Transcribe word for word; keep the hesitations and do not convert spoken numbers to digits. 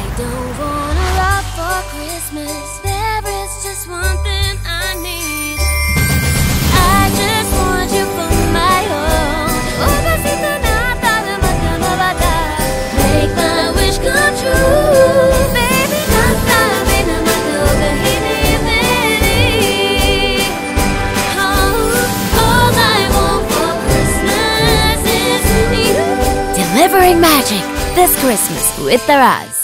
don't want a lot for Christmas. There is just one thing I need. I just want you for my own. Pobrecita nata de matamabata. Make my wish come true. Baby, nata de namatoga hini. Oh, all I want for Christmas is you. Delivering magic this Christmas with Daraz.